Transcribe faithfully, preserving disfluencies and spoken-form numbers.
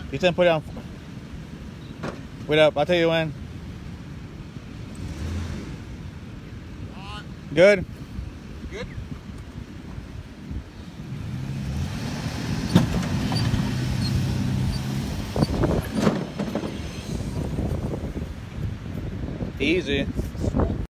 You said put it on. Wait up, I'll tell you when. On. Good? Good. Easy.